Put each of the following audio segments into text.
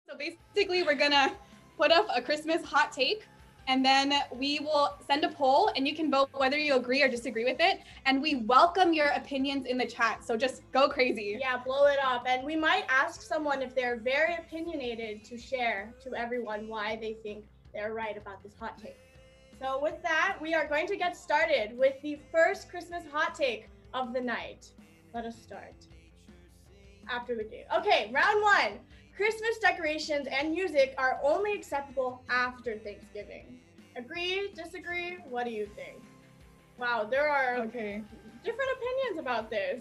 So basically, we're gonna put up a Christmas hot take, and then we will send a poll, and you can vote whether you agree or disagree with it. And we welcome your opinions in the chat. So just go crazy. Yeah, blow it up. And we might ask someone if they're very opinionated to share to everyone why they think they're right about this hot take. So with that, we are going to get started with the first Christmas hot take of the night. Let us start after the game. Okay, round one. Christmas decorations and music are only acceptable after Thanksgiving. Agree, disagree? What do you think? Wow, there are different opinions about this.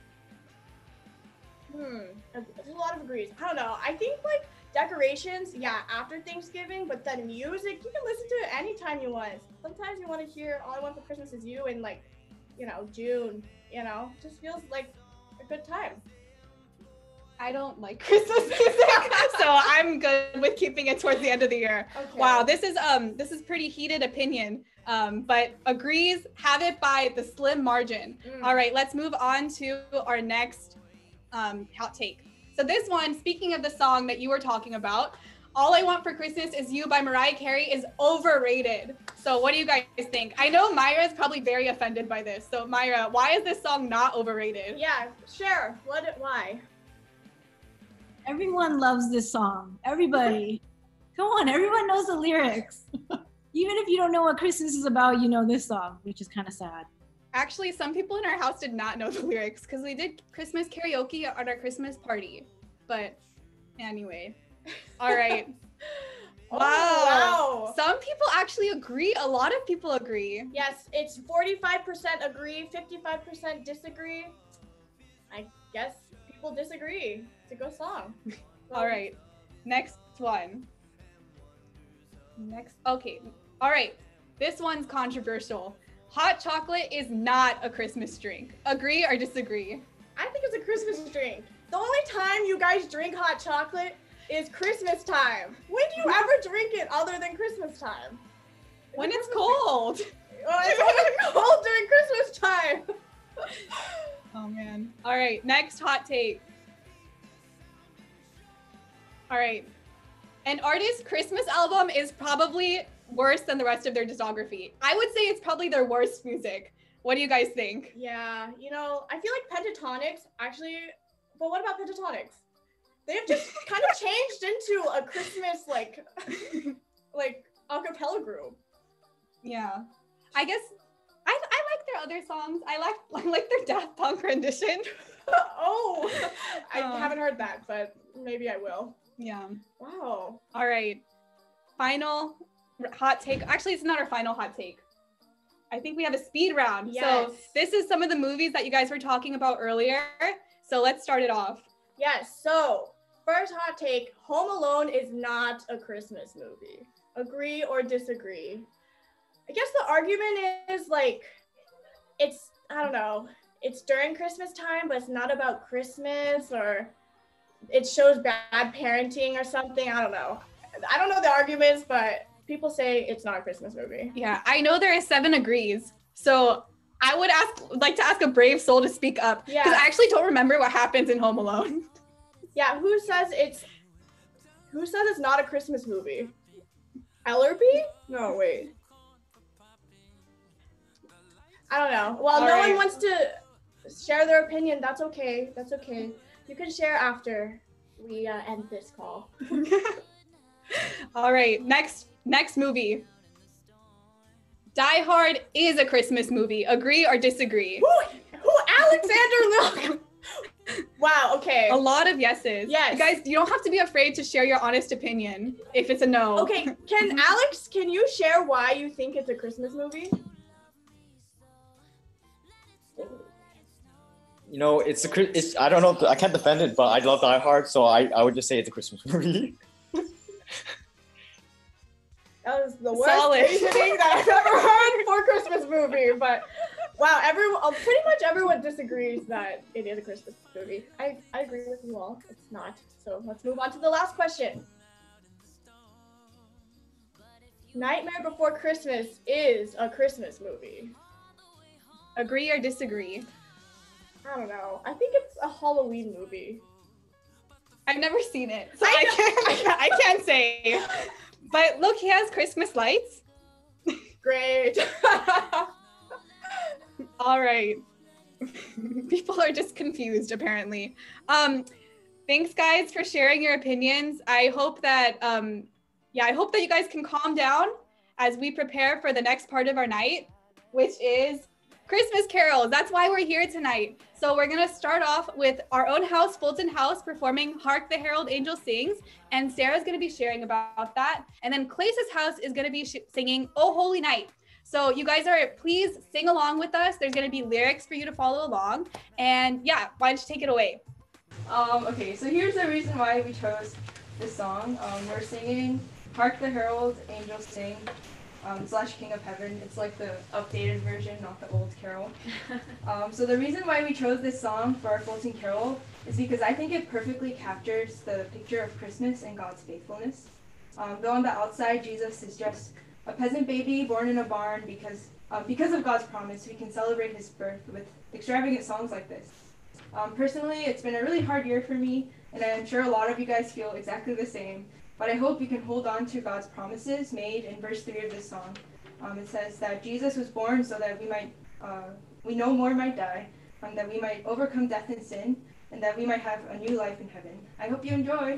There's a lot of agrees. I don't know. I think like decorations, yeah, after Thanksgiving, but then music, you can listen to it anytime you want. Sometimes you want to hear All I Want for Christmas Is You in like, June, just feels like a good time. I don't like Christmas music, so I'm good with keeping it towards the end of the year. Okay. Wow, this is pretty heated opinion, but agrees have it by the slim margin. All right, let's move on to our next hot take. So this one, speaking of the song that you were talking about, All I Want for Christmas Is You by Mariah Carey is overrated. So what do you guys think? I know Myra is probably very offended by this. So Myra, why is this song not overrated? Yeah, share. Why? Everyone loves this song. Everybody. Come on, everyone knows the lyrics. Even if you don't know what Christmas is about, you know this song, which is kind of sad. Actually, some people in our house did not know the lyrics because we did Christmas karaoke at our Christmas party. But anyway, all right. Wow. Some people actually agree. A lot of people agree. Yes, it's 45% agree, 55% disagree. I guess people disagree. It's a good song. All right. Next one. Okay. All right. This one's controversial. Hot chocolate is not a Christmas drink. Agree or disagree? I think it's a Christmas drink. The only time you guys drink hot chocolate is Christmas time. When do you ever drink it other than Christmas time? When it's cold. Oh, it's only cold during Christmas time. Oh man. All right, next hot take. All right. An artist's Christmas album is probably worse than the rest of their discography. I would say it's probably their worst music. What do you guys think? Yeah, I feel like Pentatonix actually, but what about Pentatonix? They've just kind of changed into a Christmas like a cappella group. Yeah. I guess I like their other songs. I like their Daft Punk rendition. Oh, I haven't heard that, but maybe I will. Yeah. Wow. All right. Final hot take. Actually, it's not our final hot take. I think we have a speed round. Yes. So this is some of the movies that you guys were talking about earlier. So let's start it off. Yes. So first hot take, Home Alone is not a Christmas movie. Agree or disagree? I guess the argument is like, I don't know, it's during Christmas time, but it's not about Christmas, or it shows bad parenting or something. I don't know. I don't know the arguments, but people say it's not a Christmas movie. Yeah, I know there is 7 agrees. So I would like to ask a brave soul to speak up. Yeah. Because I actually don't remember what happens in Home Alone. Yeah, who says it's not a Christmas movie? LRB? No, wait. I don't know. Well, no one wants to share their opinion. That's okay. That's okay. You can share after we end this call. All right, next movie. Die Hard is a Christmas movie. Agree or disagree? Who Alexander Luke? Wow, okay. A lot of yeses. Yes. You guys, you don't have to be afraid to share your honest opinion if it's a no. Okay, can you share why you think it's a Christmas movie? It's I don't know, I can't defend it, but I love Die Hard, so I would just say it's a Christmas movie. That was the worst reasoning that I've ever heard for a Christmas movie, but wow, pretty much everyone disagrees that it is a Christmas movie. I agree with you all. It's not. So let's move on to the last question. Nightmare Before Christmas is a Christmas movie. Agree or disagree? I don't know. I think it's a Halloween movie. I've never seen it, so I can't say. But look, he has Christmas lights. Great. All right. People are just confused, apparently. Thanks, guys, for sharing your opinions. I hope that, I hope that you guys can calm down as we prepare for the next part of our night, which is Christmas carols. That's why we're here tonight. So we're gonna start off with our own house, Fulton House, performing Hark the Herald Angels Sings, and Sarah's gonna be sharing about that. And then Clace's house is gonna be singing Oh Holy Night. So you guys please sing along with us. There's gonna be lyrics for you to follow along. And yeah, why don't you take it away? Okay, so here's the reason why we chose this song. We're singing Hark the Herald Angels Sing / King of Heaven. It's like the updated version, not the old carol. So the reason why we chose this song for our Fulton Carol is because I think it perfectly captures the picture of Christmas and God's faithfulness. Though on the outside, Jesus is just a peasant baby born in a barn, because of God's promise, we can celebrate his birth with extravagant songs like this. Personally, it's been a really hard year for me, and I'm sure a lot of you guys feel exactly the same, but I hope you can hold on to God's promises made in verse 3 of this song. It says that Jesus was born so that we no more might die, that we might overcome death and sin, and that we might have a new life in heaven. I hope you enjoy.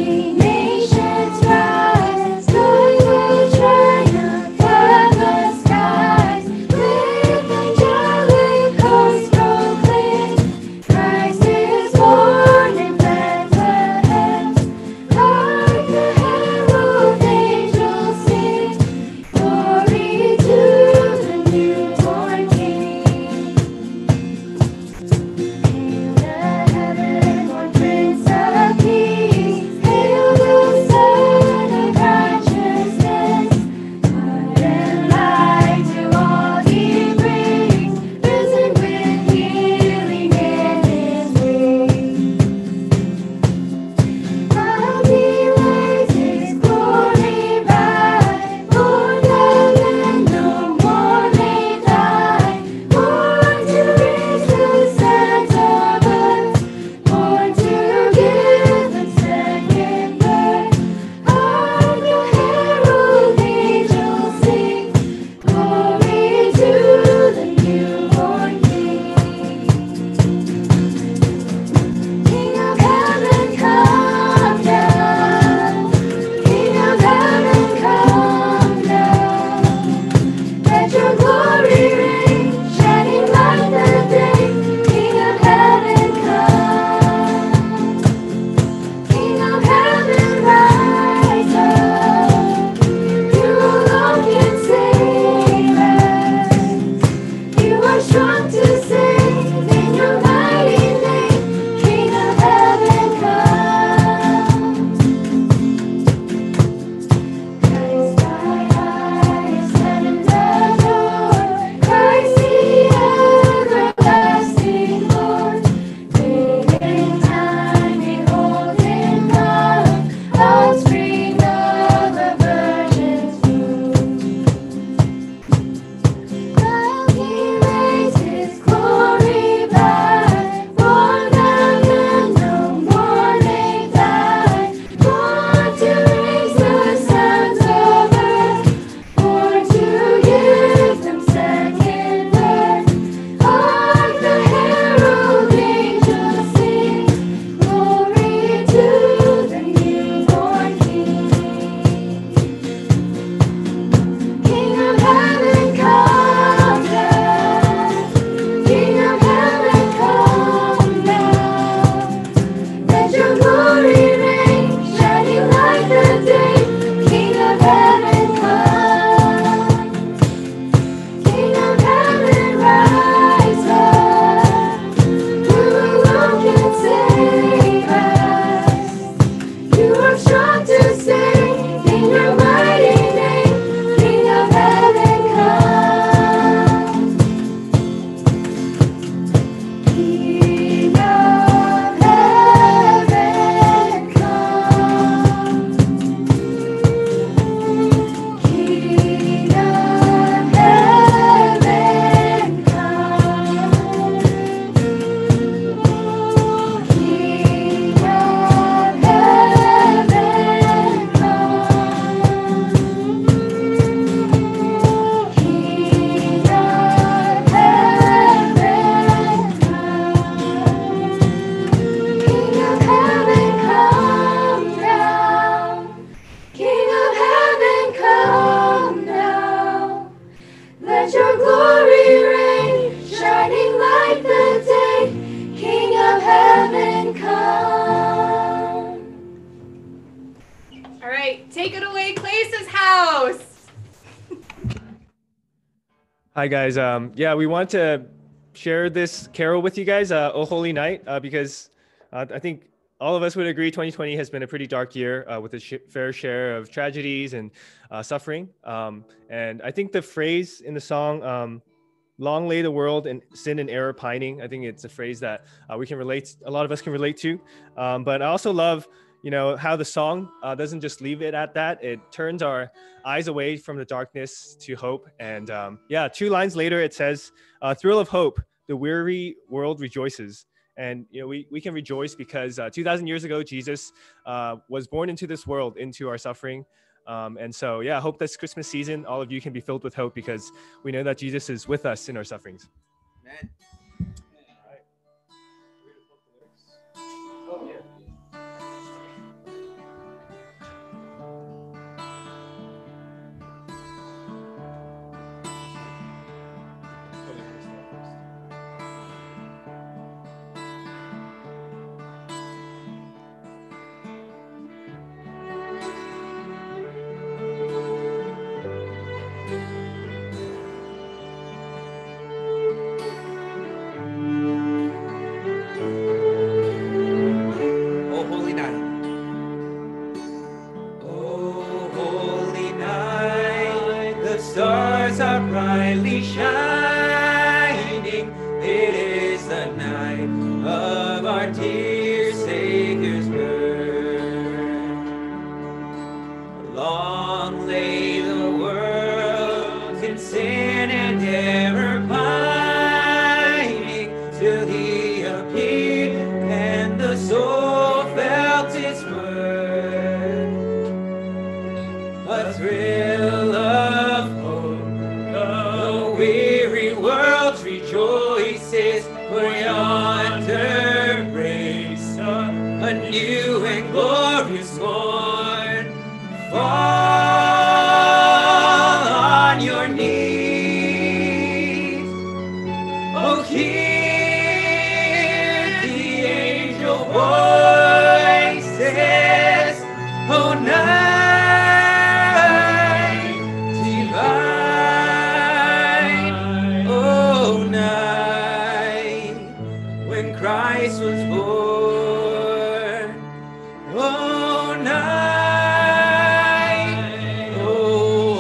Nations rise, joy will triumph, heaven's Hi guys. Yeah, we want to share this carol with you guys, "O Holy Night," because I think all of us would agree 2020 has been a pretty dark year with a fair share of tragedies and suffering. And I think the phrase in the song, "Long lay the world in sin and error pining," I think it's a phrase that we can relate. A lot of us can relate to. But I also love, how the song doesn't just leave it at that. It turns our eyes away from the darkness to hope. And yeah, 2 lines later, it says, "Thrill of hope, the weary world rejoices." And we can rejoice because 2,000 years ago, Jesus was born into this world, into our suffering. And so, yeah, I hope this Christmas season, all of you can be filled with hope because we know that Jesus is with us in our sufferings. Amen. Oh, yeah. Oh, holy night. Oh, holy night, the stars are brightly shining. It is the night of our dear Savior's birth. Long lay the world in sin and error pining till He appeared and the soul felt its worth. A thrill of hope, the weary world rejoices, for yonder breaks a new and glorious morn. Fall on your knees, oh, hear the angel voices, oh, night divine, oh, night when Christ was born, oh, night, oh,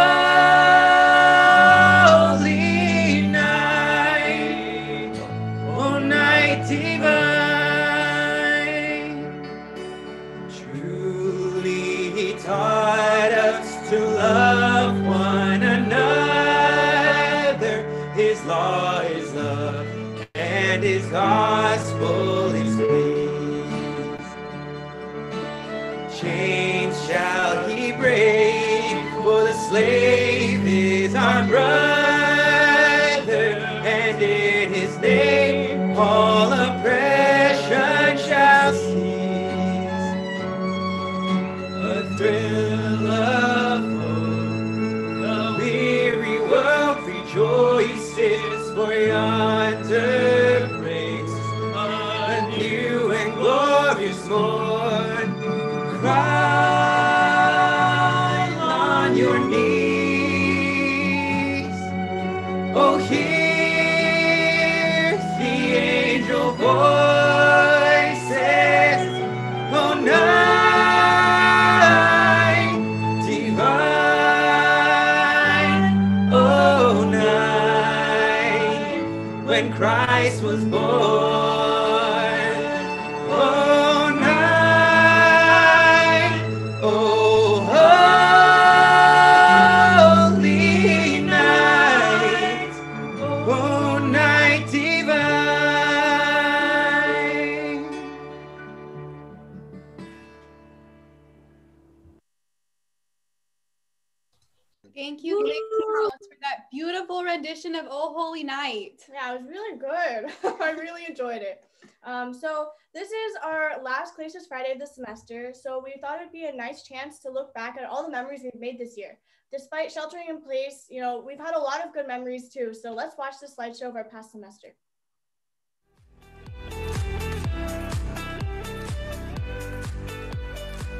holy night, oh, night divine. Truly He taught us to love one another. His law is love and His gospel is peace. Chains shall He break, for the slave is our brother, and in His name all oppression shall cease. A thrill of hope, the weary world rejoices, for yonder breaks a new and glorious morn. Cry on your knees, oh, hear the angel voices, oh, night divine, oh, night when Christ was born, oh, night, oh, holy night, oh, night divine. Thank you, Carlos, for that beautiful rendition of "Oh Holy Night." Yeah, it was really good. I really enjoyed it. So this is our last Classes Friday of the semester. So we thought it'd be a nice chance to look back at all the memories we've made this year. Despite sheltering in place, we've had a lot of good memories too. So let's watch the slideshow of our past semester.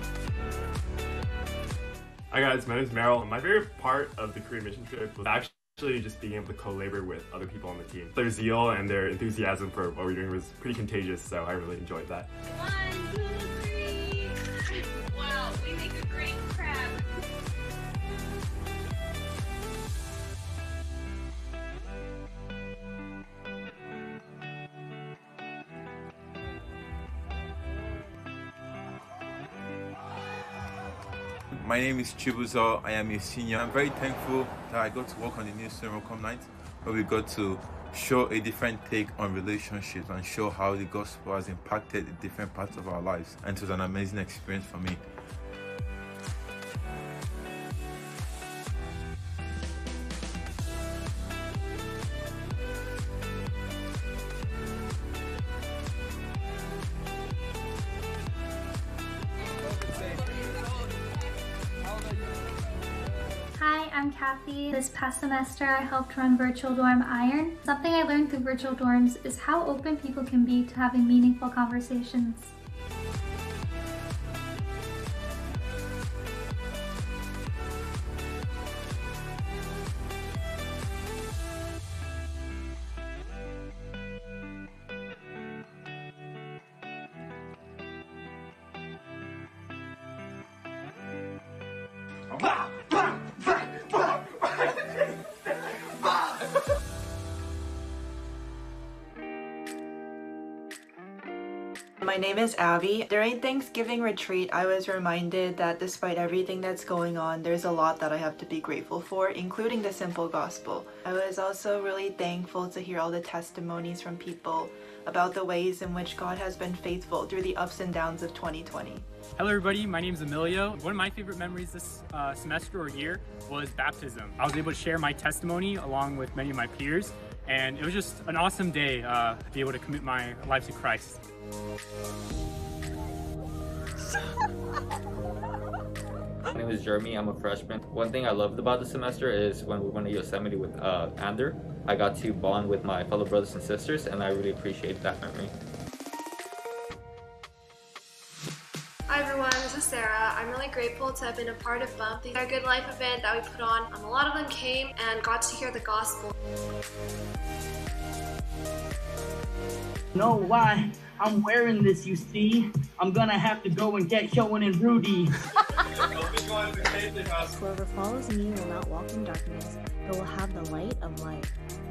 Hi guys, my name is Meryl, and my favorite part of the Korean mission trip was actually Actually, just being able to co-labor with other people on the team. Their zeal and their enthusiasm for what we're doing was pretty contagious, so I really enjoyed that. 1, 2, 3. Wow, we make a great crab. My name is Chibuzo. I am a senior. I'm very thankful that I got to work on the new Sermon night, where we got to show a different take on relationships and show how the gospel has impacted the different parts of our lives. And it was an amazing experience for me. Hi, I'm Kathy. This past semester, I helped run Virtual Dorm Iron. Something I learned through virtual dorms is how open people can be to having meaningful conversations. My name is Abby. During Thanksgiving retreat, I was reminded that despite everything that's going on, there's a lot that I have to be grateful for, including the simple gospel. I was also really thankful to hear all the testimonies from people about the ways in which God has been faithful through the ups and downs of 2020. Hello everybody, my name is Emilio. One of my favorite memories this semester or year was baptism. I was able to share my testimony along with many of my peers, and it was just an awesome day to be able to commit my life to Christ. My name is Jeremy. I'm a freshman. One thing I loved about the semester is when we went to Yosemite with Ander, I got to bond with my fellow brothers and sisters, and I really appreciate that memory. Hi everyone, this is Sarah. I'm really grateful to have been a part of BUMP. These are a Good Life event that we put on. A lot of them came and got to hear the gospel. Know why I'm wearing this, you see? I'm gonna have to go and get Showen and Rudy. Whoever follows me will not walk in darkness, but will have the light of life.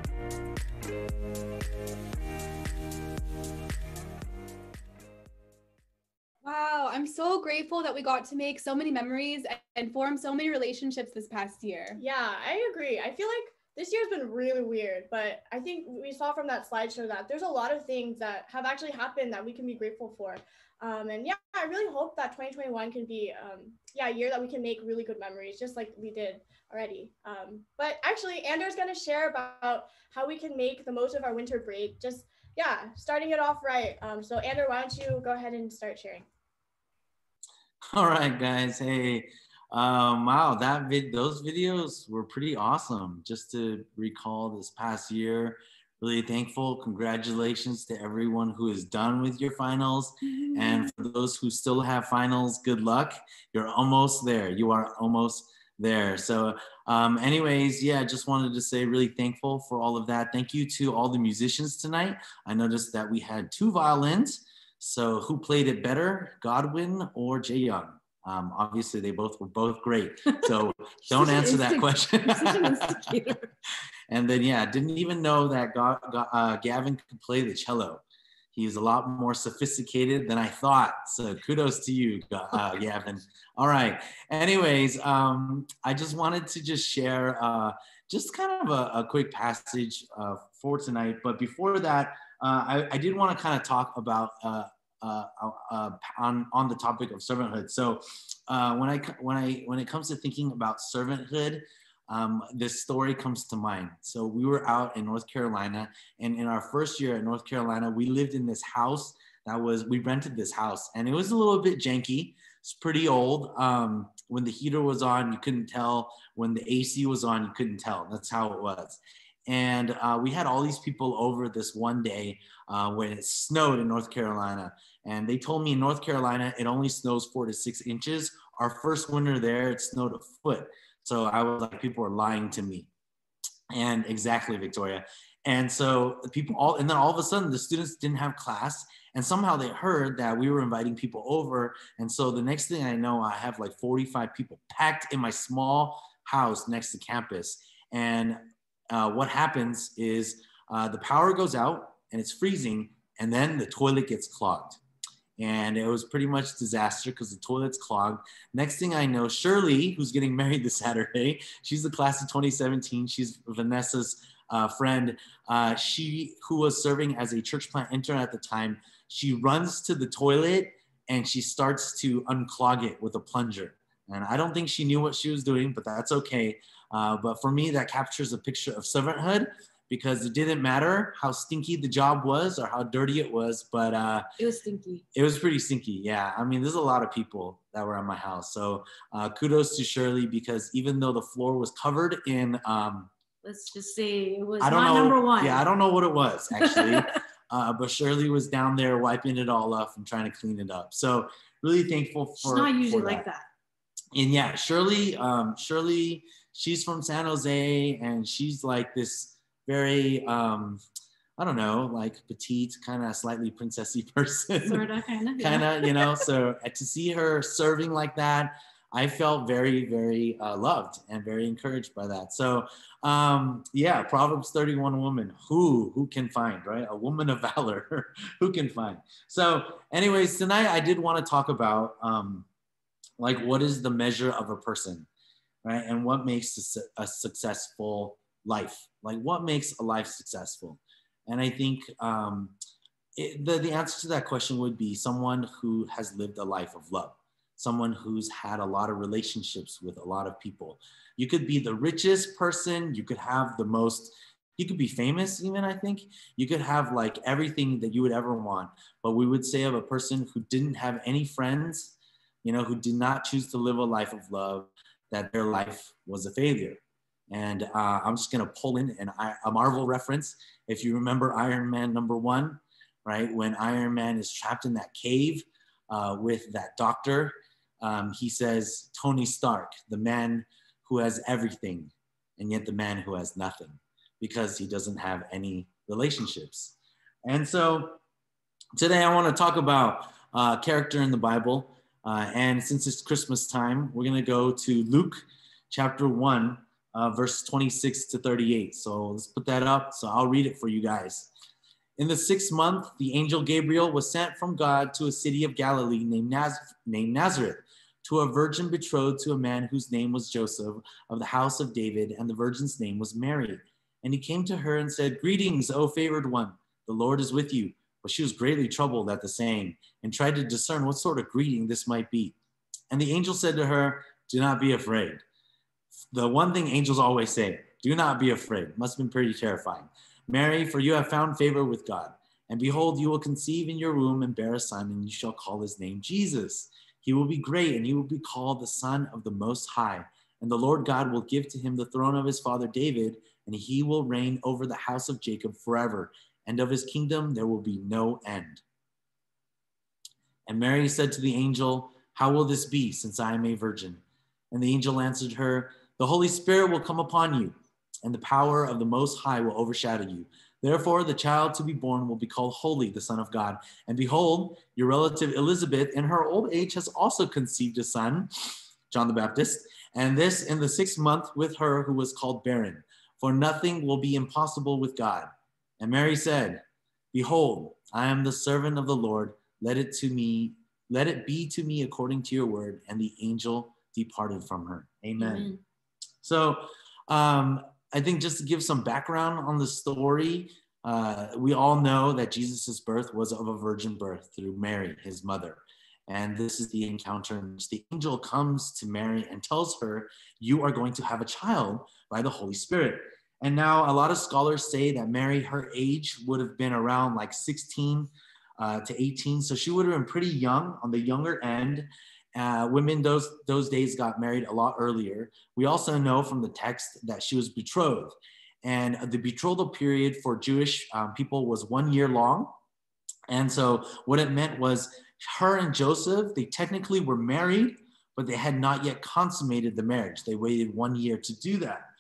Wow, I'm so grateful that we got to make so many memories and form so many relationships this past year. Yeah, I agree. I feel like this year's been really weird, but I think we saw from that slideshow that there's a lot of things that have actually happened that we can be grateful for. And yeah, I really hope that 2021 can be a year that we can make really good memories, just like we did already. But actually, Anders gonna share about how we can make the most of our winter break, just, starting it off right. So Ander, why don't you go ahead and start sharing? All right, guys. Hey, wow, those videos were pretty awesome. Just to recall this past year, really thankful. Congratulations to everyone who is done with your finals. And for those who still have finals, good luck. You're almost there. You are almost there. So anyways, just wanted to say really thankful for all of that. Thank you to all the musicians tonight. I noticed that we had 2 violins. So who played it better, Godwin or Jaeyoung? Obviously, they were both great. So don't answer that question. And then, didn't even know that Gavin could play the cello. He's a lot more sophisticated than I thought. So kudos to you, Gavin. All right. Anyways, I just wanted to just share just kind of a quick passage for tonight. But before that, I did want to kind of talk about on the topic of servanthood. So when it comes to thinking about servanthood, this story comes to mind. So we were out in North Carolina, and in our first year at North Carolina, we lived in this house we rented this house, and it was a little bit janky. It's pretty old. When the heater was on, you couldn't tell. When the AC was on, you couldn't tell. That's how it was. And we had all these people over this one day when it snowed in North Carolina. And they told me in North Carolina, it only snows 4 to 6 inches. Our first winter there, it snowed a foot. So I was like, people were lying to me. And exactly, Victoria. And so and then all of a sudden the students didn't have class, and somehow they heard that we were inviting people over. And so the next thing I know, I have like 45 people packed in my small house next to campus. And what happens is the power goes out and it's freezing, and then the toilet gets clogged. And it was pretty much disaster because the toilet's clogged. Next thing I know, Shirley, who's getting married this Saturday, she's the class of 2017. She's Vanessa's friend. Who was serving as a church plant intern at the time, she runs to the toilet and she starts to unclog it with a plunger. And I don't think she knew what she was doing, but that's okay. But for me, that captures a picture of servanthood, because it didn't matter how stinky the job was or how dirty it was, but it was stinky. It was pretty stinky, yeah. I mean, there's a lot of people that were at my house. So kudos to Shirley, because even though the floor was covered in let's just say it was I don't not know, number one. Yeah, I don't know what it was actually. But Shirley was down there wiping it all up and trying to clean it up. So really thankful for. It's not usually for like that. And yeah, Shirley, she's from San Jose, and she's like this very, I don't know, like petite, kind of slightly princessy person. Sort of, kind of. Kind of, you know, so to see her serving like that, I felt very, very loved and very encouraged by that. So yeah, Proverbs 31 woman, who can find, right? A woman of valor, who can find? So anyways, tonight I did want to talk about like, what is the measure of a person, right? And what makes a successful life? Like, what makes a life successful? And I think the answer to that question would be someone who has lived a life of love, someone who's had a lot of relationships with a lot of people. You could be the richest person, you could have the most, you could be famous even, I think. You could have like everything that you would ever want. But we would say of a person who didn't have any friends, you know, who did not choose to live a life of love, that their life was a failure. And I'm just gonna pull in a Marvel reference. If you remember Iron Man #1, right? When Iron Man is trapped in that cave with that doctor, he says, Tony Stark, the man who has everything, and yet the man who has nothing, because he doesn't have any relationships. And so today I wanna talk about character in the Bible. And since it's Christmas time, we're gonna go to Luke chapter 1, verse 26 to 38. So let's put that up. So I'll read it for you guys. In the 6th month, the angel Gabriel was sent from God to a city of Galilee named Nazareth, to a virgin betrothed to a man whose name was Joseph, of the house of David, and the virgin's name was Mary. And he came to her and said, "Greetings, O favored one, the Lord is with you." But she was greatly troubled at the saying, and tried to discern what sort of greeting this might be. And the angel said to her, "Do not be afraid." The one thing angels always say, do not be afraid. Must have been pretty terrifying. "Mary, for you have found favor with God. And behold, you will conceive in your womb and bear a son, and you shall call his name Jesus. He will be great, and he will be called the Son of the Most High. And the Lord God will give to him the throne of his father David, and he will reign over the house of Jacob forever. And of his kingdom there will be no end." And Mary said to the angel, "How will this be, since I am a virgin?" And the angel answered her, "The Holy Spirit will come upon you, and the power of the Most High will overshadow you. Therefore, the child to be born will be called Holy, the Son of God. And behold, your relative Elizabeth, in her old age, has also conceived a son," John the Baptist, "and this in the 6th month with her who was called barren. For nothing will be impossible with God." And Mary said, "Behold, I am the servant of the Lord. Let it be to me according to your word." And the angel departed from her. Amen. Amen. So I think just to give some background on the story, we all know that Jesus's birth was of a virgin birth through Mary, his mother. And this is the encounter in which the angel comes to Mary and tells her, "You are going to have a child by the Holy Spirit." And now a lot of scholars say that Mary, her age would have been around like 16 to 18. So she would have been pretty young, on the younger end. Women those days got married a lot earlier. We also know from the text that she was betrothed. And the betrothal period for Jewish people was 1 year long. And so what it meant was her and Joseph, they technically were married, but they had not yet consummated the marriage. They waited 1 year to do that.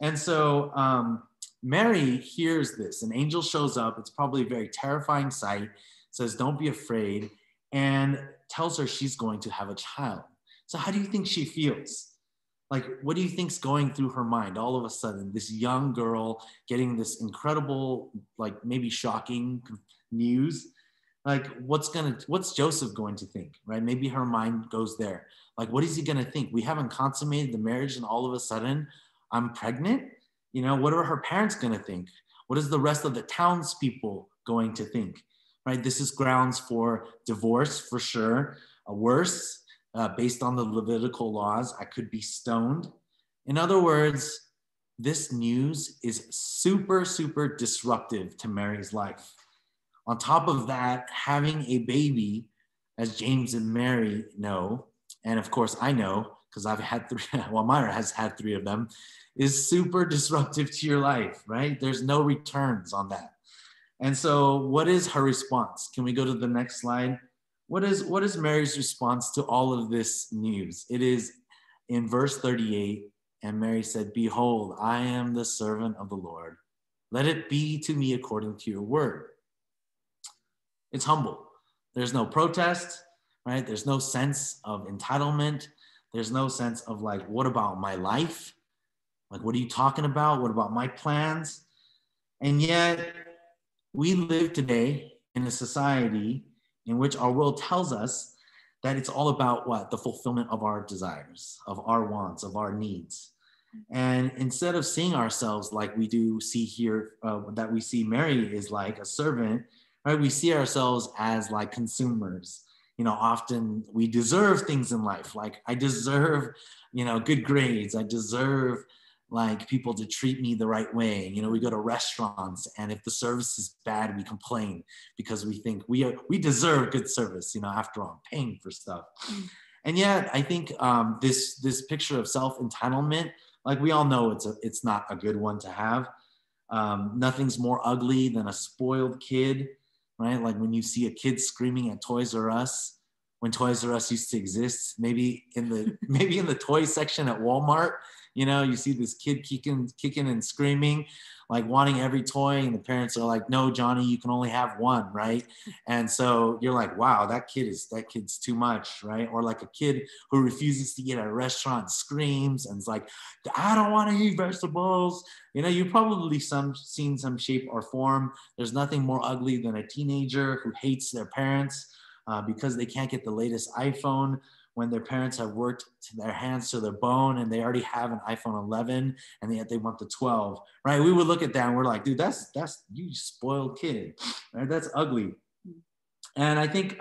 And so Mary hears this. An angel shows up. It's probably a very terrifying sight. Says, don't be afraid, and tells her she's going to have a child. So how do you think she feels? Like, what do you think's going through her mind all of a sudden? This young girl getting this incredible, like maybe shocking news. Like, what's Joseph going to think, right? Maybe her mind goes there. Like, what is he going to think? We haven't consummated the marriage and all of a sudden I'm pregnant? You know, what are her parents going to think? What is the rest of the townspeople going to think, right? This is grounds for divorce for sure. Worse, based on the Levitical laws, I could be stoned. In other words, this news is super, super disruptive to Mary's life. On top of that, having a baby, as James and Mary know, and of course I know, because I've had 3, well, Myra has had 3 of them, is super disruptive to your life, right? There's no returns on that. And so what is her response? Can we go to the next slide? What is Mary's response to all of this news? It is in verse 38, and Mary said, behold, I am the servant of the Lord. Let it be to me according to your word. It's humble. There's no protest, right? There's no sense of entitlement. There's no sense of like, what about my life? Like, what are you talking about? What about my plans? And yet we live today in a society in which our world tells us that it's all about what? The fulfillment of our desires, of our wants, of our needs. And instead of seeing ourselves like we do see here, that we see Mary is like a servant, right? We see ourselves as like consumers. You know, often we deserve things in life. Like I deserve, you know, good grades. I deserve like people to treat me the right way. You know, we go to restaurants, and if the service is bad, we complain because we think we deserve good service. You know, after all, I'm paying for stuff. And yet, I think this picture of self-entitlement, like we all know, it's not a good one to have. Nothing's more ugly than a spoiled kid, right? Like when you see a kid screaming at Toys R Us, when Toys R Us used to exist, maybe in the toy section at Walmart. You know, you see this kid kicking and screaming, like wanting every toy, and the parents are like, no, Johnny, you can only have one, right? And so you're like, wow, that kid's too much, right? Or like a kid who refuses to eat at a restaurant, screams, and it's like, I don't want to eat vegetables. You know, you've probably seen some shape or form. There's nothing more ugly than a teenager who hates their parents because they can't get the latest iPhone, when their parents have worked their hands to their bone and they already have an iPhone 11 and yet they want the 12, right? We would look at that and we're like, dude, that's you spoiled kid, right? That's ugly. And I think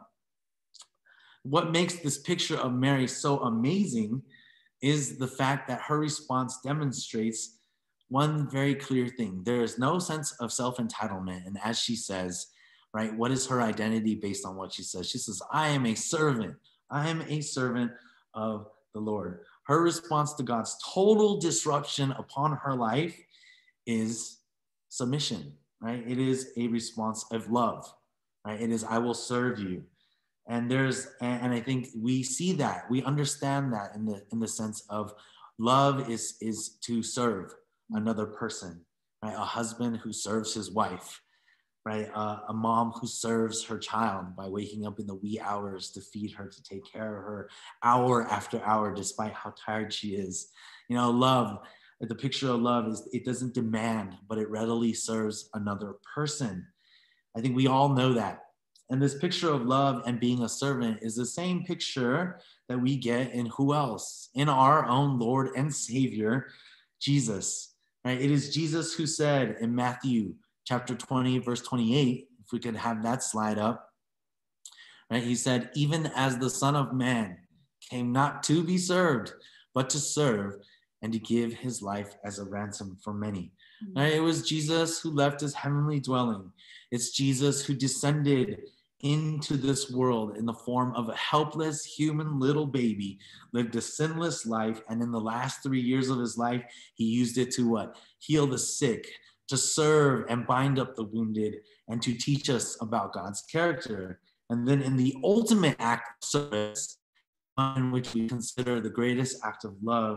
what makes this picture of Mary so amazing is the fact that her response demonstrates one very clear thing. There is no sense of self-entitlement. And as she says, right, what is her identity based on what she says? She says, I am a servant. I am a servant of the Lord. Her response to God's total disruption upon her life is submission, right? It is a response of love, right? It is, I will serve you. And I think we see that, we understand that in the sense of love is to serve another person, right? A husband who serves his wife, right? A mom who serves her child by waking up in the wee hours to feed her, to take care of her hour after hour, despite how tired she is. You know, love, the picture of love is it doesn't demand, but it readily serves another person. I think we all know that. And this picture of love and being a servant is the same picture that we get in who else? In our own Lord and Savior, Jesus, right? It is Jesus who said in Matthew chapter 20, verse 28, if we could have that slide up, right? He said, even as the Son of Man came not to be served, but to serve and to give his life as a ransom for many. Right? It was Jesus who left his heavenly dwelling. It's Jesus who descended into this world in the form of a helpless human little baby, lived a sinless life, and in the last 3 years of his life, he used it to what? Heal the sick, to serve and bind up the wounded, and to teach us about God's character. And then in the ultimate act of service, in which we consider the greatest act of love,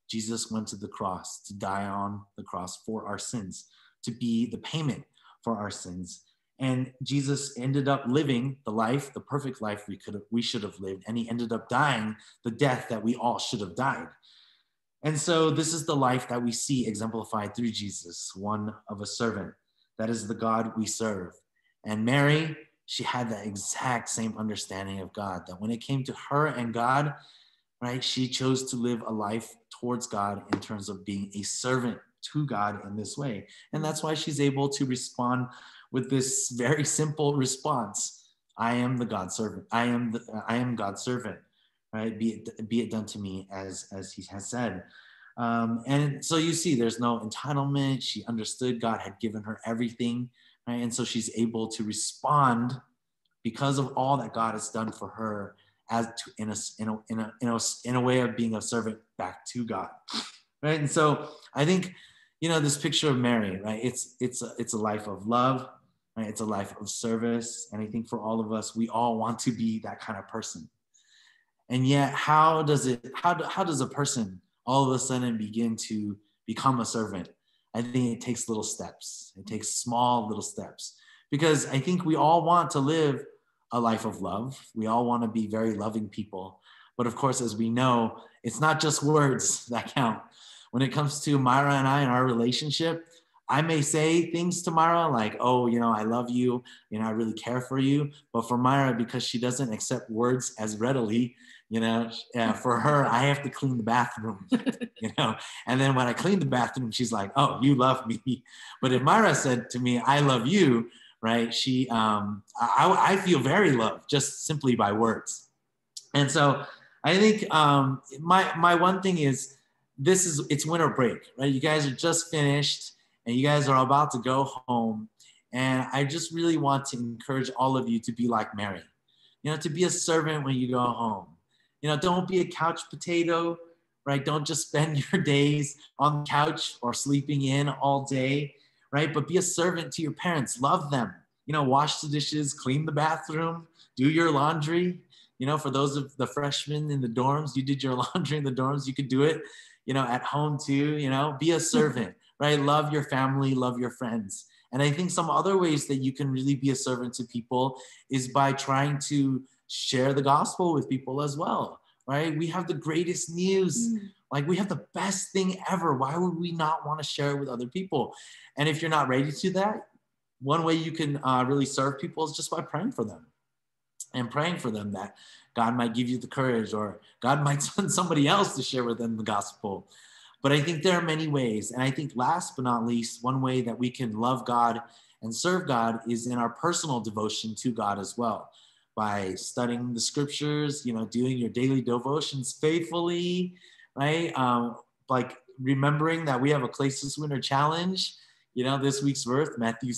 Jesus went to the cross to die on the cross for our sins, to be the payment for our sins. And Jesus ended up living the life, the perfect life we should have lived. And he ended up dying the death that we all should have died. And so this is the life that we see exemplified through Jesus, one of a servant. That is the God we serve. And Mary, she had that exact same understanding of God, that when it came to her and God, right, she chose to live a life towards God in terms of being a servant to God in this way. And that's why she's able to respond with this very simple response: I am the God servant. I am God's servant, right? Be it done to me as he has said. And so you see, there's no entitlement. She understood God had given her everything, right? And so she's able to respond because of all that God has done for her, as to in a way of being a servant back to God, right? And so I think, you know, this picture of Mary, right? It's a life of love, right? It's a life of service, and I think for all of us, we all want to be that kind of person. And yet, how does a person all of a sudden begin to become a servant? I think it takes little steps. It takes small little steps, because I think we all want to live a life of love. We all want to be very loving people. But of course, as we know, it's not just words that count. When it comes to Myra and I and our relationship, I may say things to Myra like, oh, you know, I love you, you know, I really care for you. But for Myra, because she doesn't accept words as readily, you know, for her, I have to clean the bathroom, you know. And then when I clean the bathroom, she's like, oh, you love me. But if Myra said to me, I love you, right, I feel very loved just simply by words. And so I think my one thing is, it's winter break, right? You guys are just finished and you guys are about to go home. And I just really want to encourage all of you to be like Mary, you know, to be a servant when you go home. You know, don't be a couch potato, right? Don't just spend your days on the couch or sleeping in all day, right? But be a servant to your parents. Love them. You know, wash the dishes, clean the bathroom, do your laundry. You know, for those of the freshmen in the dorms, you did your laundry in the dorms, you could do it, you know, at home too. You know, be a servant, right? Love your family, love your friends. And I think some other ways that you can really be a servant to people is by trying to share the gospel with people as well, right? We have the greatest news. Like, we have the best thing ever. Why would we not want to share it with other people? And if you're not ready to do that, one way you can really serve people is just by praying for them, and praying for them that God might give you the courage, or God might send somebody else to share with them the gospel. But I think there are many ways. And I think last but not least, one way that we can love God and serve God is in our personal devotion to God as well, by studying the scriptures, you know, doing your daily devotions faithfully, right? Like remembering that we have a Claysis Winter Challenge, you know, this week's verse, Matthew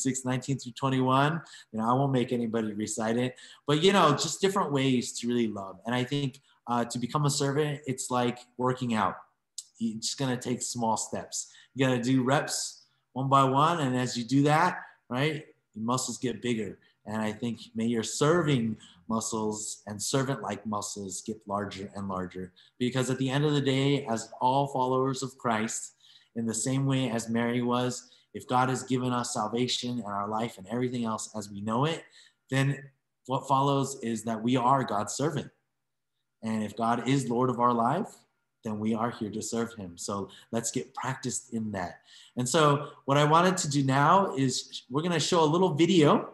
6:19-21. You know, I won't make anybody recite it, but, you know, just different ways to really love. And I think to become a servant, it's like working out. It's just going to take small steps. You got to do reps one by one. And as you do that, right, your muscles get bigger. And I think may your serving muscles and servant-like muscles get larger and larger. Because at the end of the day, as all followers of Christ, in the same way as Mary was, if God has given us salvation and our life and everything else as we know it, then what follows is that we are God's servant. And if God is Lord of our life, then we are here to serve him. So let's get practiced in that. And so what I wanted to do now is we're going to show a little video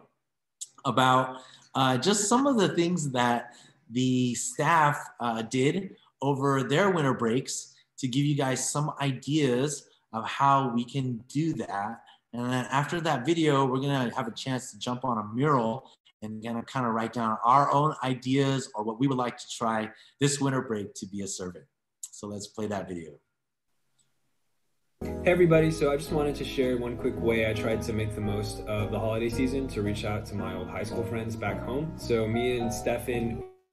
about just some of the things that the staff did over their winter breaks to give you guys some ideas of how we can do that. And then after that video, we're going to have a chance to jump on a mural and gonna kind of write down our own ideas or what we would like to try this winter break to be a servant. So let's play that video. Hey everybody, so I just wanted to share one quick way I tried to make the most of the holiday season to reach out to my old high school friends back home. So me and Stefan,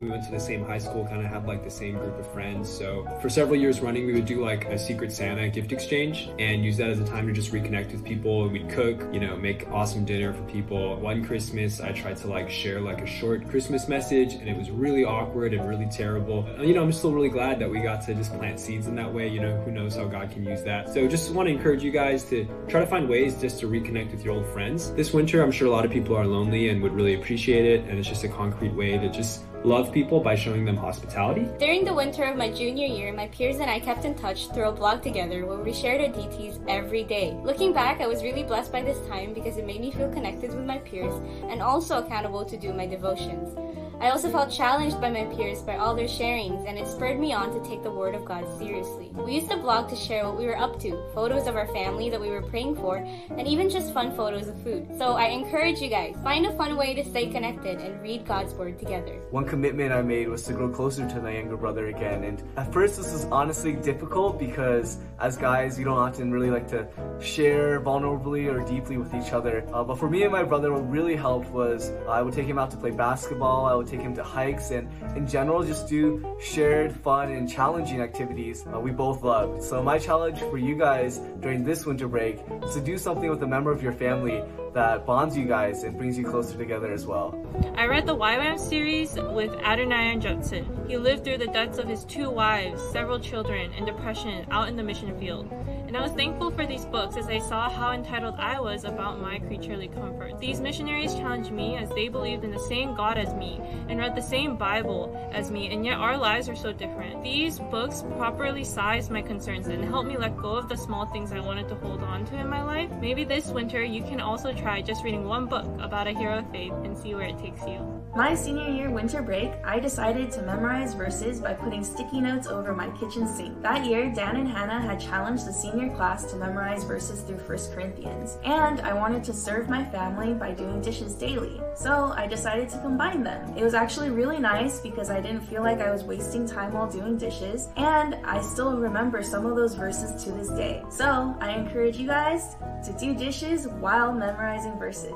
We went to the same high school, kind of had like the same group of friends. So for several years running, we would do like a Secret Santa gift exchange and use that as a time to just reconnect with people. We'd cook, you know, make awesome dinner for people. One Christmas, I tried to like share like a short Christmas message, and it was really awkward and really terrible. And, you know, I'm still really glad that we got to just plant seeds in that way. You know, who knows how God can use that. So just want to encourage you guys to try to find ways just to reconnect with your old friends. This winter, I'm sure a lot of people are lonely and would really appreciate it. And it's just a concrete way to just love people by showing them hospitality. During the winter of my junior year, my peers and I kept in touch through a blog together where we shared our DTs every day. Looking back, I was really blessed by this time because it made me feel connected with my peers and also accountable to do my devotions. I also felt challenged by my peers by all their sharings, and it spurred me on to take the Word of God seriously. We used the blog to share what we were up to, photos of our family that we were praying for, and even just fun photos of food. So I encourage you guys, find a fun way to stay connected and read God's Word together. One commitment I made was to grow closer to my younger brother again, and at first this was honestly difficult because as guys, we don't often really like to share vulnerably or deeply with each other. But for me and my brother, what really helped was I would take him out to play basketball, I would take him to hikes, and in general just do shared fun and challenging activities we both loved. So my challenge for you guys during this winter break is to do something with a member of your family that bonds you guys and brings you closer together as well. I read the YWAM series with Adoniram Judson. He lived through the deaths of his 2 wives, several children, and depression out in the mission field. And I was thankful for these books as I saw how entitled I was about my creaturely comfort. These missionaries challenged me as they believed in the same God as me and read the same Bible as me, and yet our lives are so different. These books properly sized my concerns and helped me let go of the small things I wanted to hold on to in my life. Maybe this winter you can also try just reading one book about a hero of faith and see where it takes you. My senior year winter break, I decided to memorize verses by putting sticky notes over my kitchen sink. That year, Dan and Hannah had challenged the senior class to memorize verses through 1 Corinthians, and I wanted to serve my family by doing dishes daily, so I decided to combine them. It was actually really nice because I didn't feel like I was wasting time while doing dishes, and I still remember some of those verses to this day. So I encourage you guys to do dishes while memorizing verses.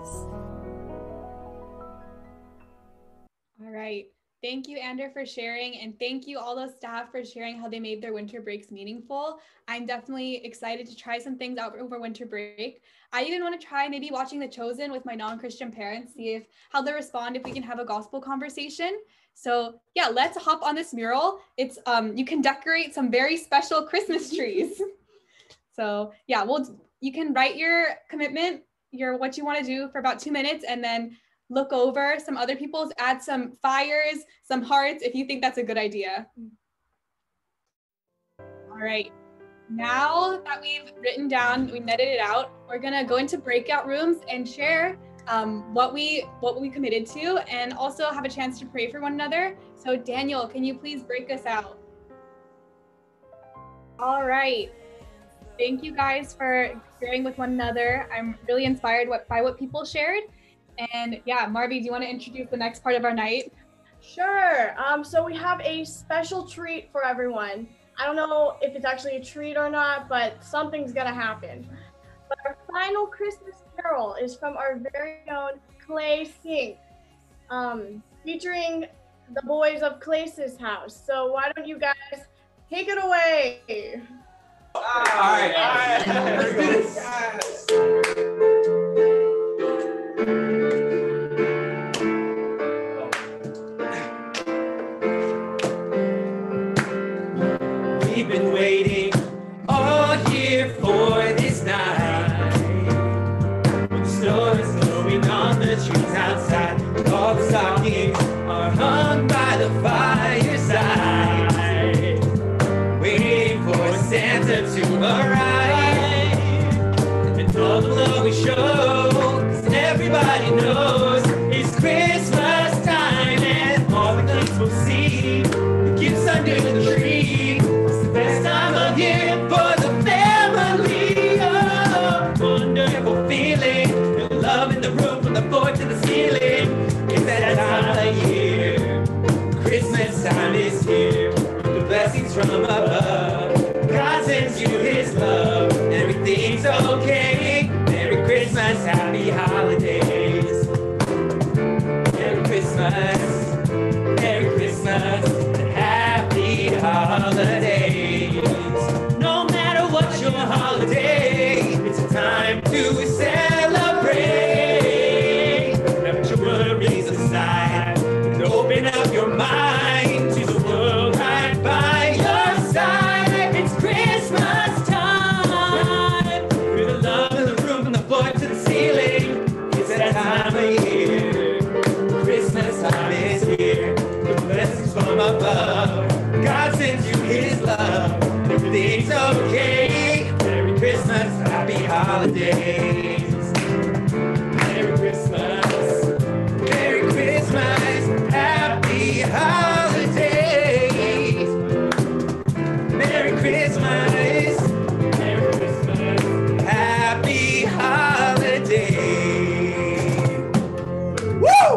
All right. Thank you, Ander, for sharing, and thank you all those staff for sharing how they made their winter breaks meaningful. I'm definitely excited to try some things out over winter break. I even want to try maybe watching The Chosen with my non-Christian parents, see how they respond, if we can have a gospel conversation. So yeah, let's hop on this mural. It's you can decorate some very special Christmas trees. So yeah, you can write your commitment, what you want to do for about 2 minutes, and then look over some other people's, add some fires, some hearts, if you think that's a good idea. All right, now that we've written down, we netted it out, we're gonna go into breakout rooms and share what we committed to, and also have a chance to pray for one another. So Daniel, can you please break us out? All right. Thank you guys for sharing with one another. I'm really inspired by what people shared. And yeah, Marby, do you want to introduce the next part of our night? Sure. So we have a special treat for everyone. I don't know if it's actually a treat or not, but something's gonna happen. But our final Christmas carol is from our very own Clay Sink, featuring the boys of Clay's house. So why don't you guys take it away? All right. We've been waiting all year for this night. When the snow is blowing on the trees outside, all the stockings are hung by the fireside, waiting for Santa to arrive. And all the love we show, 'cause everybody knows it's Christmas time, and all the kids will see the gifts under the tree. It's the best time of year for the family. Oh, wonderful feeling, the love in the room from the floor to the ceiling. It's that time of year. open up your mind to the world right by your side. It's Christmas time. With the love in the room from the floor to the ceiling. It's that time of year. Christmas time is here. The blessings from above. God sends you his love. Everything's okay. Merry Christmas, happy holidays. Merry Christmas. Merry Christmas, happy holidays. Merry Christmas. Merry Christmas, happy holidays. Woo!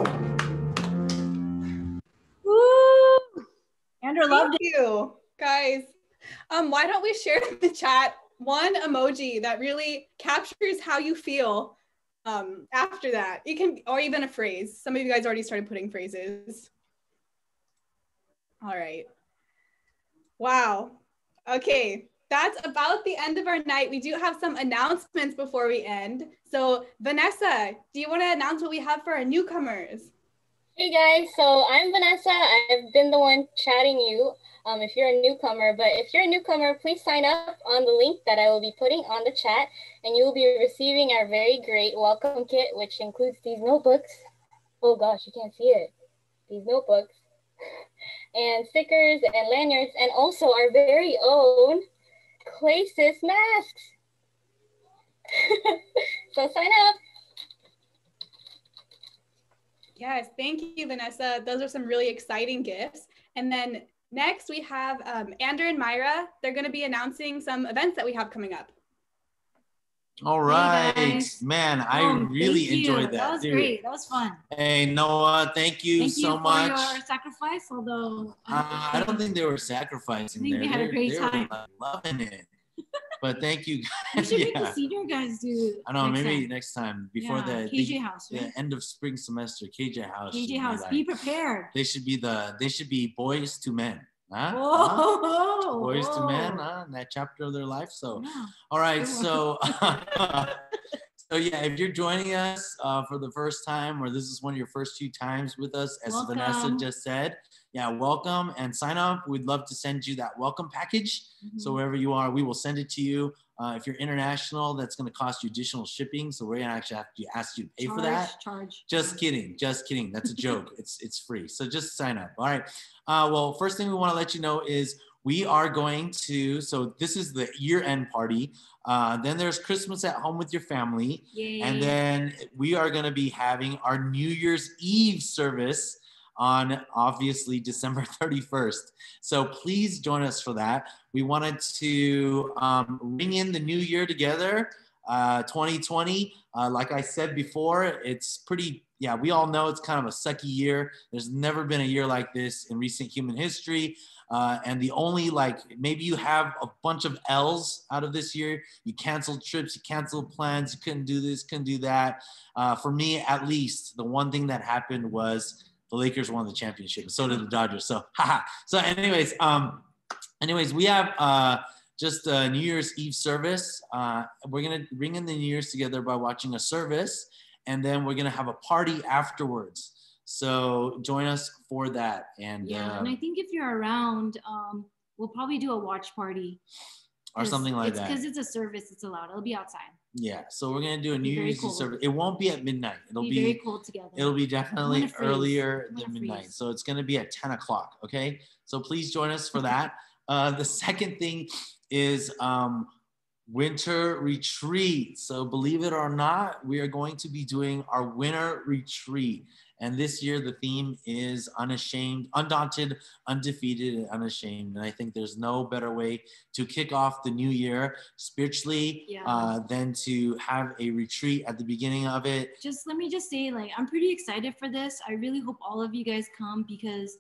Woo! Andrew loved Thank you, guys. Why don't we share in the chat one emoji that really captures how you feel after that? It can, or even a phrase. Some of you guys already started putting phrases. All right. Wow. Okay, that's about the end of our night. We do have some announcements before we end. So Vanessa, do you want to announce what we have for our newcomers? Hey guys, so I'm Vanessa. I've been the one chatting you if you're a newcomer, but if you're a newcomer, please sign up on the link that I will be putting on the chat, and you will be receiving our very great welcome kit, which includes these notebooks. Oh gosh, you can't see it. These notebooks and stickers and lanyards, and also our very own Clasis masks. So sign up. Yes, thank you, Vanessa. Those are some really exciting gifts. And then next we have Andrew and Myra. They're going to be announcing some events that we have coming up. All right, man, I really enjoyed that. That was great. That was fun. Hey, Noah, thank you so much. Thank you for your sacrifice, although I don't think they were sacrificing. I think there. they had a great they time. were loving it. But thank you We guys. should make the senior guys do. I know, next maybe time. next time before Yeah, the KJ House, the right? end of spring semester. KJ House. should KJ be House, like- be prepared. They should be boys to men. Huh? Whoa, Boys to men, whoa. in that chapter of their life. So, Yeah. all right. Good So, so yeah, if you're joining us for the first time, or this is one of your first few times with us, as Vanessa Welcome. just said, yeah, welcome and sign up. We'd love to send you that welcome package. So Mhm. wherever you are, we will send it to you. If you're international, that's going to cost you additional shipping. So we're going to actually have to ask you to pay for that. Charge. Just kidding. Just kidding. That's a joke. It's free. So just sign up. All right. Well, first thing we want to let you know is we are going to, so this is the year-end party. Then there's Christmas at home with your family. Yay. And then we are going to be having our New Year's Eve service on obviously December 31st. So please join us for that. We wanted to ring in the new year together, 2020. Like I said before, it's pretty, yeah, we all know it's kind of a sucky year. There's never been a year like this in recent human history. And the only, like, maybe you have a bunch of L's out of this year. You canceled trips, you canceled plans, you couldn't do this, couldn't do that. For me, at least, the one thing that happened was the Lakers won the championship, and so did the Dodgers. So, haha. So, anyways, we have just a New Year's Eve service. We're gonna bring in the New Year's together by watching a service, and then we're gonna have a party afterwards. So, join us for that. And Yeah, and I think if you're around, we'll probably do a watch party. or something like that. Because it's a service, it's allowed. It'll be outside. Yeah, so we're gonna do a New Be very Year's Eve cold. service. It won't be at midnight. It'll Be be very cold together. It'll be I'm definitely gonna freeze. earlier I'm than gonna midnight. freeze. So it's gonna be at 10 o'clock. Okay, so please join us for that. The second thing is winter retreat. So believe it or not, we are going to be doing our winter retreat. And this year, the theme is unashamed, undaunted, undefeated, and unashamed. And I think there's no better way to kick off the new year spiritually than to have a retreat at the beginning of it. Just let me just say, like, I'm pretty excited for this. I really hope all of you guys come because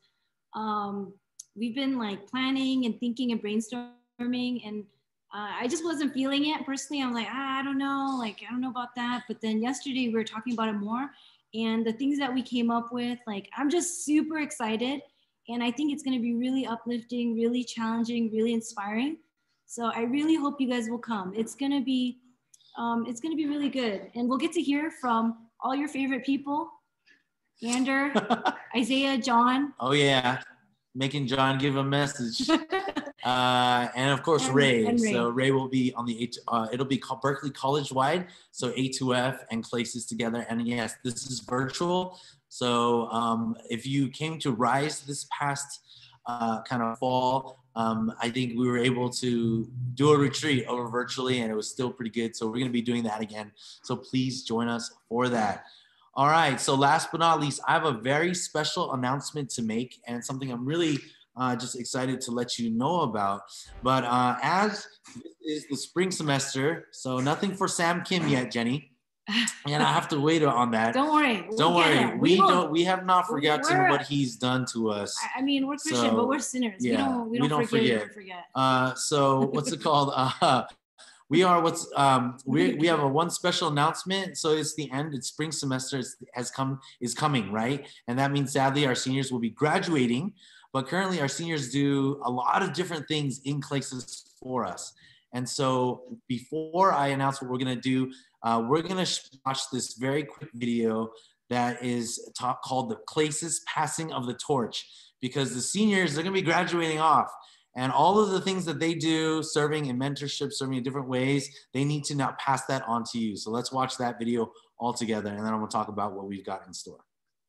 we've been like planning and thinking and brainstorming, and I just wasn't feeling it personally. I'm like, I don't know, like, I don't know about that. But then yesterday we were talking about it more, and the things that we came up with, like, I'm just super excited. And I think it's going to be really uplifting, really challenging, really inspiring. So I really hope you guys will come. It's going to be really good. And we'll get to hear from all your favorite people. Ander, Isaiah, John. Oh yeah, making John give a message. And of course Ray. And Ray. So Ray will be on the it'll be called Berkeley College wide. So A2F and Claces together. And yes, this is virtual. So if you came to Rise this past kind of fall, I think we were able to do a retreat over virtually, and it was still pretty good. So we're going to be doing that again. So please join us for that. All right. So last but not least, I have a very special announcement to make, and something I'm really just excited to let you know about. But as this is the spring semester, so nothing for Sam Kim yet, Jenny. And I have to wait on that. Don't worry. Don't worry. We have not forgotten We're- what he's done to us. I mean, we're Christian, So, but we're sinners. yeah, we don't forget. So what's it called? We have a one special announcement. So it's the end. It's spring semester is coming, right? And that means sadly our seniors will be graduating. But currently our seniors do a lot of different things in Claces for us. And so before I announce what we're gonna do, we're gonna watch this very quick video that is called the Claces Passing of the Torch, because the seniors, they're gonna be graduating off, and all of the things that they do, serving in mentorship, serving in different ways, they need to now pass that on to you. So let's watch that video all together, and then I'm gonna talk about what we've got in store.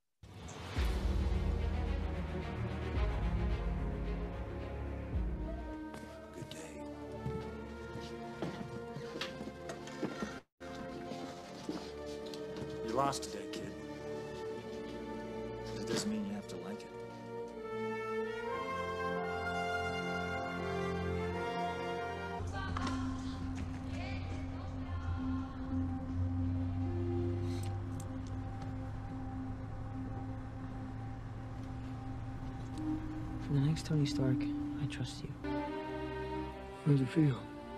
You lost today, kid. It doesn't mean you have to like it. For the next Tony Stark, I trust you. How does it feel?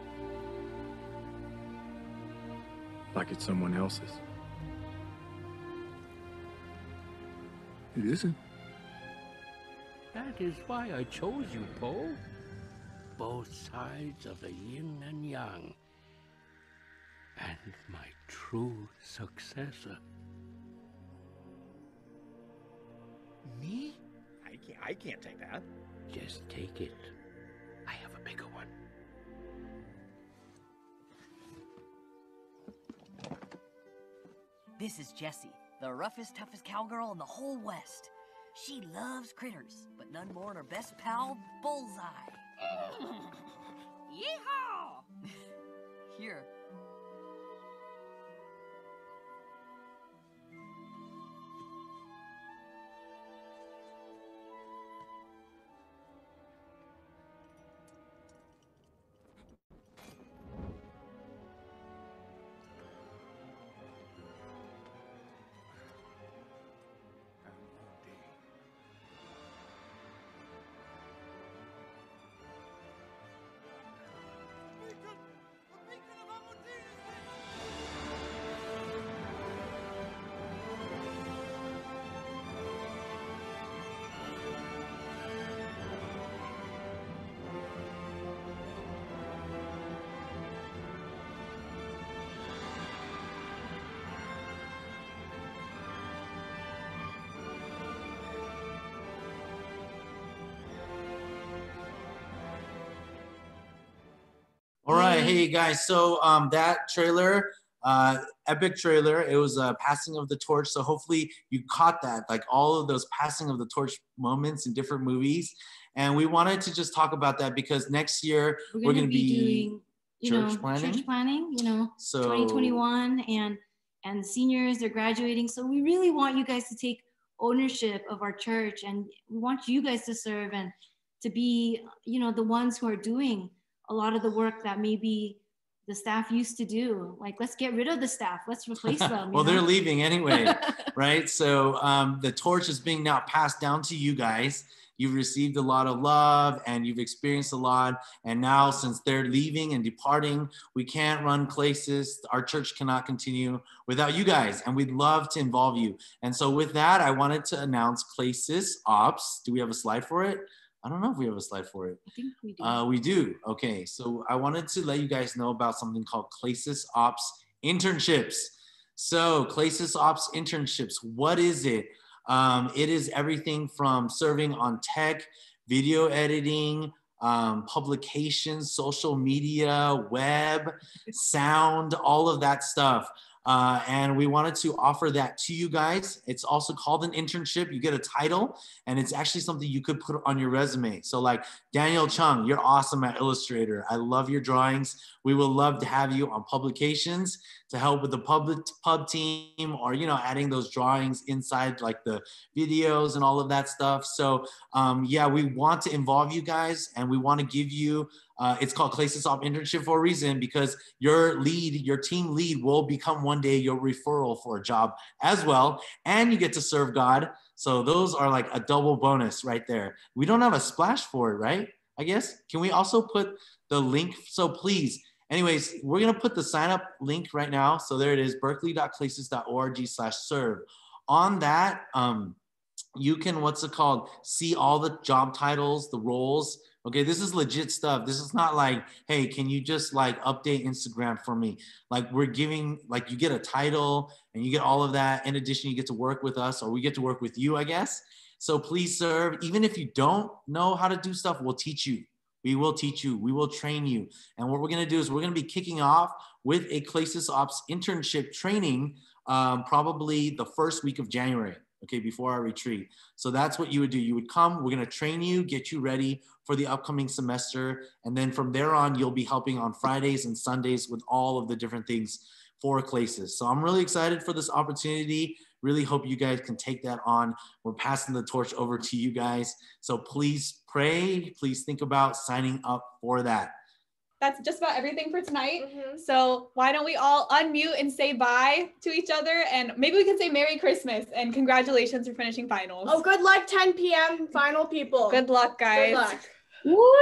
Like it's someone else's. It isn't. That is why I chose you, Poe. Both sides of the yin and yang. And my true successor. Me? I can't take that. Just take it. I have a bigger one. This is Jessie, the roughest, toughest cowgirl in the whole West. She loves critters, but none more than her best pal, Bullseye. Yeehaw! Here. All right, hey guys, so that trailer, epic trailer, it was a passing of the torch. So hopefully you caught that, like all of those passing of the torch moments in different movies. And we wanted to just talk about that because next year we're gonna be doing church planning, so So 2021 and seniors, they're graduating. So we really want you guys to take ownership of our church, and we want you guys to serve and to be, the ones who are doing a lot of the work that maybe the staff used to do. Like, let's get rid of the staff. Let's replace them. well, they're leaving anyway, right? So the torch is being now passed down to you guys. You've received a lot of love and you've experienced a lot. And now since they're leaving and departing, we can't run Claces. Our church cannot continue without you guys. And we'd love to involve you. And so with that, I wanted to announce Claces Ops. Do we have a slide for it? I don't know if we have a slide for it. I think we do. We do. Okay. So I wanted to let you guys know about something called Claces Ops internships. So Claces Ops internships, what is it? It is everything from serving on tech, video editing, publications, social media, web, sound, all of that stuff. And we wanted to offer that to you guys. It's also called an internship. You get a title, and it's actually something you could put on your resume. So like Daniel Chung, you're awesome at Illustrator. I love your drawings. We would love to have you on publications to help with the pub team, or, you know, adding those drawings inside like the videos and all of that stuff. So yeah, we want to involve you guys, and we want to give you it's called Classes-Op internship for a reason, because your team lead will become one day your referral for a job as well. And you get to serve God. So those are like a double bonus right there. We don't have a splash for it, right? I guess. Can we also put the link? So please, anyways, we're going to put the sign up link right now. So there it is, berkeley.clases.org/serve. On that, you can, see all the job titles, the roles. Okay, this is legit stuff. This is not like, hey, can you just like update Instagram for me? Like, we're giving, like, you get a title and you get all of that. In addition, you get to work with us, or we get to work with you, I guess. So please serve. Even if you don't know how to do stuff, we'll teach you. We will teach you. We will train you. And what we're going to do is we're going to be kicking off with a Classes-Ops internship training probably the first week of January. Okay, before our retreat. So that's what you would do. You would come, we're gonna train you, get you ready for the upcoming semester. And then from there on, you'll be helping on Fridays and Sundays with all of the different things for Classes. So I'm really excited for this opportunity. Really hope you guys can take that on. We're passing the torch over to you guys. So please pray, please think about signing up for that. That's just about everything for tonight. So why don't we all unmute and say bye to each other, and maybe we can say Merry Christmas and congratulations for finishing finals. Oh, good luck, 10 p.m. final people. Good luck, guys. Good luck. Woo!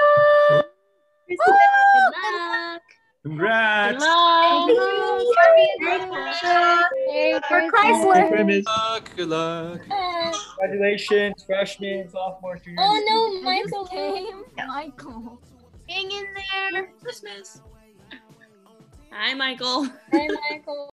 Good luck. Congrats. Good luck. For Chrysler. Good luck. Congratulations, freshmen, sophomores, juniors. Oh no, Michael came. Michael. Hang in there. Christmas. Hi, Michael. Hi, Michael.